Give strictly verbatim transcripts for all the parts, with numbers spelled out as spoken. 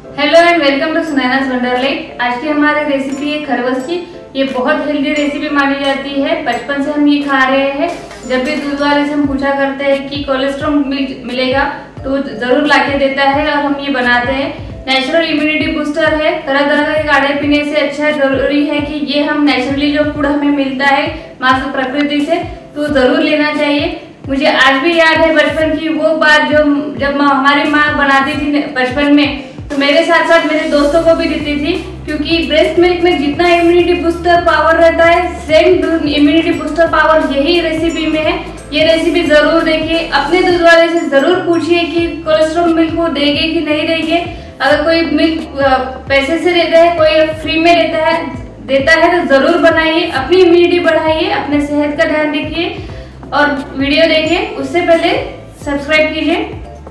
Hello and welcome to Sunaina's wonderland. आज की हमारी रेसिपी है खरवस की। ये बहुत हेल्दी रेसिपी मानी जाती है। बचपन से हम ये खा रहे हैं। जब भी दूध वाले से हम पूछा करते हैं कि कोलेस्ट्रॉल मिलेगा तो जरूर लाके देता है और हम ये बनाते हैं। नेचुरल इम्यूनिटी बूस्टर है। तरह तरह के काढ़े पीने से अच्छा जरूरी है कि ये हम नेचुरली जो फूड हमें मिलता है माँ से, प्रकृति से, तो जरूर लेना चाहिए। मुझे आज भी याद है बचपन की वो बात जो जब हमारी माँ बनाती थी बचपन में, तो मेरे साथ साथ मेरे दोस्तों को भी देती थी, क्योंकि ब्रेस्ट मिल्क में जितना इम्यूनिटी बूस्टर पावर रहता है सेम इम्यूनिटी बूस्टर पावर यही रेसिपी में है। ये रेसिपी जरूर देखिए। अपने दूध वाले से जरूर पूछिए कि कोलेस्ट्रॉल मिल्क वो देंगे कि नहीं देंगे। अगर कोई मिल्क पैसे से देता है, कोई फ्री में देता है देता है तो जरूर बनाइए। अपनी इम्यूनिटी बढ़ाइए, अपने सेहत का ध्यान रखिए और वीडियो देखें उससे पहले सब्सक्राइब कीजिए।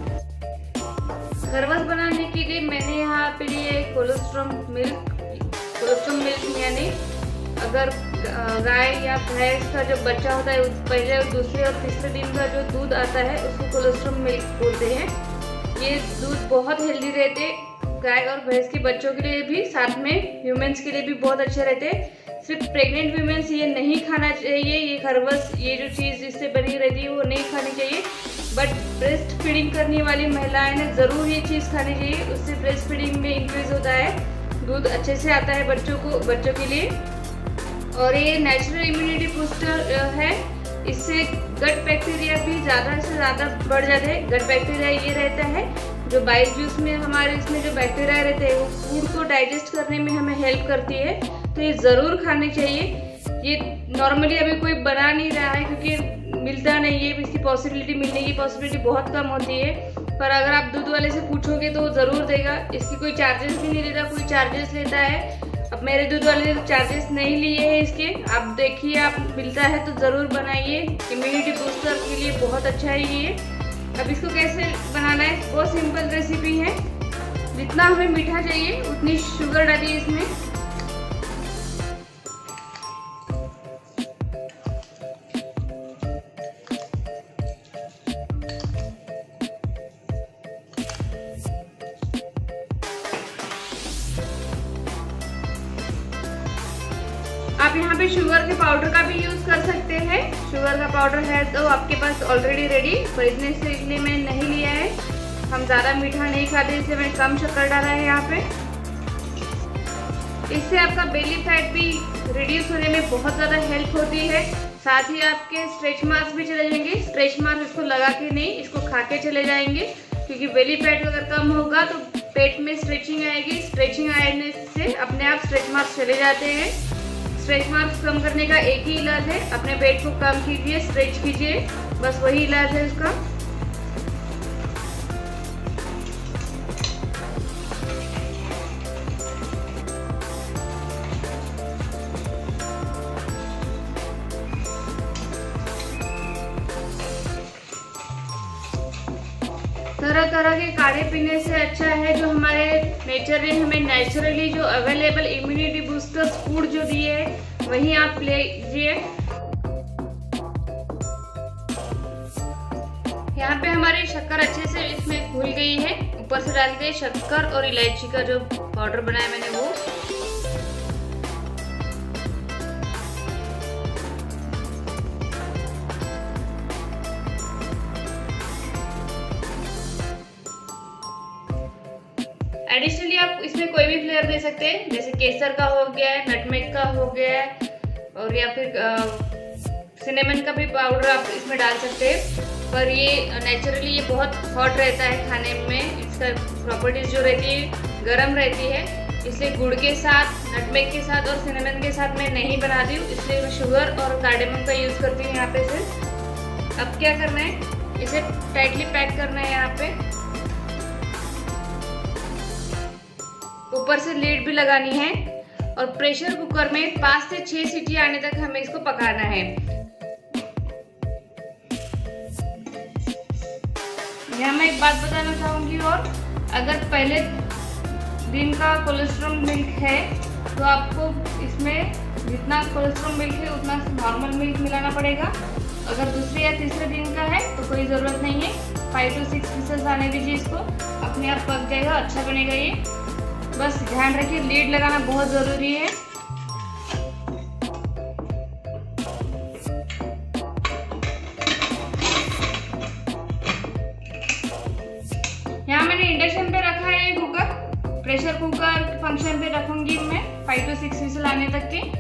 खरवस बनाने के लिए मैंने यहाँ पे लिए कोलेस्ट्रॉल मिल्क। कोलेस्ट्रॉल मिल्क यानी अगर गाय या भैंस का जो बच्चा होता है पहले और दूसरे और तीसरे दिन का जो दूध आता है उसको कोलेस्ट्रॉल मिल्क बोलते हैं। ये दूध बहुत हेल्दी रहते, गाय और भैंस के बच्चों के लिए भी, साथ में ह्यूमंस के लिए भी बहुत अच्छे रहते। सिर्फ प्रेग्नेंट वीमेंस ये नहीं खाना चाहिए। ये खरवस, ये जो चीज़ इससे बनी रहती है वो नहीं खानी चाहिए। बट ब्रेस्ट फीडिंग करने वाली महिलाएं ने ज़रूर ये चीज़ खानी चाहिए। उससे ब्रेस्ट फीडिंग में इंक्रीज होता है, दूध अच्छे से आता है बच्चों को बच्चों के लिए। और ये नेचुरल इम्यूनिटी बूस्टर है। इससे गट बैक्टीरिया भी ज़्यादा से ज़्यादा बढ़ जाते हैं। गट बैक्टीरिया ये रहता है जो बाइल जूस में हमारे इसमें जो बैक्टीरिया रहते हैं वो फूड को डाइजेस्ट करने में हमें हेल्प करती है। तो ये ज़रूर खाने चाहिए। ये नॉर्मली अभी कोई बना नहीं रहा है क्योंकि मिलता नहीं है। इसकी पॉसिबिलिटी मिलने की पॉसिबिलिटी बहुत कम होती है। पर अगर आप दूध वाले से पूछोगे तो वो ज़रूर देगा। इसकी कोई चार्जेस भी नहीं लेता, कोई चार्जेस लेता है। अब मेरे दूध वाले ने चार्जेस नहीं लिए हैं इसके। आप देखिए, आप मिलता है तो ज़रूर बनाइए। इम्यूनिटी बूस्टर के लिए बहुत अच्छा है ये। अब इसको कैसे बनाना है, बहुत सिंपल रेसिपी है। जितना हमें मीठा चाहिए उतनी शुगर डालिए इसमें। आप यहाँ पे शुगर के पाउडर का भी यूज़ कर सकते हैं। शुगर का पाउडर है तो आपके पास ऑलरेडी रेडी, पर इतने से इतने में नहीं लिया है। हम ज़्यादा मीठा नहीं खाते इसलिए मैंने कम शक्कर डाला है यहाँ पे। इससे आपका बेली फैट भी रिड्यूस होने में बहुत ज़्यादा हेल्प होती है। साथ ही आपके स्ट्रेच मार्क्स भी चले जाएंगे। स्ट्रेच मार्क्स इसको लगा के नहीं, इसको खा के चले जाएंगे, क्योंकि बेली फैट अगर कम होगा तो पेट में स्ट्रेचिंग आएगी। स्ट्रेचिंग आने से अपने आप स्ट्रेच मार्क्स चले जाते हैं। स्ट्रेच मार्क्स कम करने का एक ही इलाज है, अपने पेट को कम कीजिए, स्ट्रेच कीजिए, बस वही इलाज है इसका। तरह तरह के काढ़े पीने से अच्छा है जो हमारे नेचर ने हमें नेचुरली जो अवेलेबल इम्यूनिटी बूस्टर्स फूड जो दिए है वही आप लीजिए। यहाँ पे हमारी शक्कर अच्छे से इसमें घुल गई है। ऊपर से डाल के शक्कर और इलायची का जो पाउडर बनाया मैंने वो। एडिशनली आप इसमें कोई भी फ्लेवर दे सकते हैं, जैसे केसर का हो गया है, नटमेग का हो गया है, और या फिर सिनेमन का भी पाउडर आप इसमें डाल सकते हैं। पर ये नेचुरली ये बहुत हॉट रहता है खाने में। इसका प्रॉपर्टीज जो रहती है गर्म रहती है, इसलिए गुड़ के साथ, नटमेग के साथ और सिनेमन के साथ मैं नहीं बनाती हूँ, इसलिए मैं शुगर और कार्डेमम का यूज़ करती हूँ यहाँ पे से। अब क्या करना है, इसे टाइटली पैक करना है यहाँ पे। ऊपर से लीड भी लगानी है और प्रेशर कुकर में पाँच से छह सीटी आने तक हमें इसको पकाना है। यहाँ मैं एक बात बताना चाहूँगी, और अगर पहले दिन का कोलेस्ट्रॉल मिल्क है तो आपको इसमें जितना कोलेस्ट्रॉल मिल्क है उतना नॉर्मल मिल्क मिलाना पड़ेगा। अगर दूसरे या तीसरे दिन का है तो कोई ज़रूरत नहीं है। फाइव टू सिक्स पीसेस आने दीजिए, इसको अपने आप पक जाएगा, अच्छा बनेगा ये। बस ध्यान रखिए लीड लगाना बहुत ज़रूरी है। यहाँ मैंने इंडक्शन पे रखा है कुकर, प्रेशर कुकर फंक्शन पे रखूंगी मैं फाइव टू सिक्स विसल आने तक के।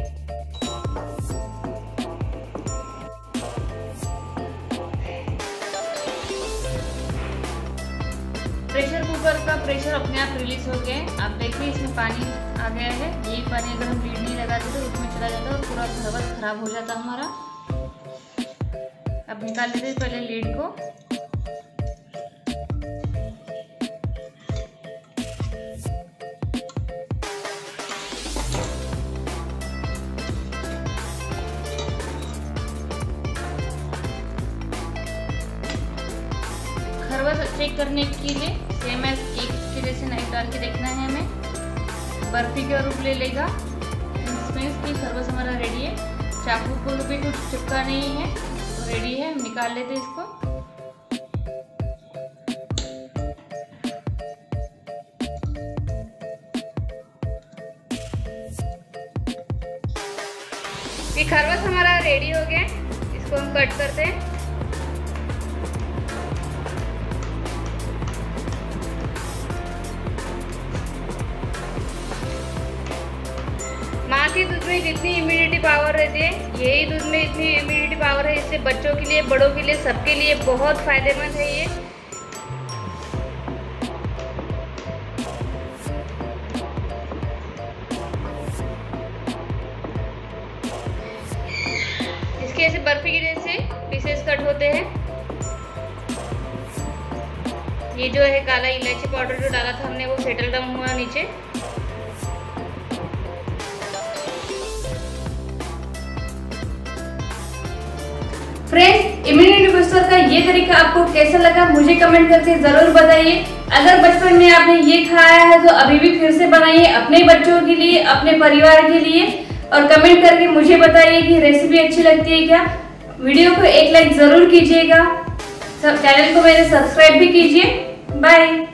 प्रेशर कुकर का प्रेशर अपने आप रिलीज हो गया। आप देखिए इसमें पानी आ गया है। यही पानी अगर हम लीड नहीं लगाते तो उसमें चला जाता और पूरा भरवस खराब हो जाता हमारा। अब निकाल लेते पहले लीड को। खरवस चेक करने के लिए सेम एज केक के जैसे नाइफ डाल के देखना है हमें। बर्फी का रूप ले लेगा। इसमें इसकी खरवस हमारा रेडी है। चाकू को भी कुछ चिपका नहीं है तो रेडी है। हम निकाल लेते हैं इसको। ये खरवस हमारा रेडी हो गया। इसको हम कट करते हैं। माँ के दूध में जितनी इम्यूनिटी पावर रहती है, यही दूध में इतनी इम्यूनिटी पावर है। इससे बच्चों के लिए, बड़ों के लिए, सबके लिए बहुत फायदेमंद है ये। इसके ऐसे बर्फी के जैसे पीसेस कट होते हैं। ये जो है काला इलायची पाउडर जो डाला था हमने वो सेटल डाउन हुआ नीचे। फ्रेंड्स, इम्यूनिटी बूस्टर का ये तरीका आपको कैसा लगा मुझे कमेंट करके जरूर बताइए। अगर बचपन में आपने ये खाया है तो अभी भी फिर से बनाइए अपने बच्चों के लिए, अपने परिवार के लिए, और कमेंट करके मुझे बताइए कि रेसिपी अच्छी लगती है क्या। वीडियो को एक लाइक जरूर कीजिएगा। चैनल को मेरे सब्सक्राइब भी कीजिए। बाय।